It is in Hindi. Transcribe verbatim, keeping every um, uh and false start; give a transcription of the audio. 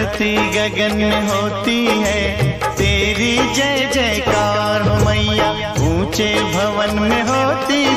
धरती गगन में होती है तेरी जय जयकार हो मैया। ऊंचे भवन में होती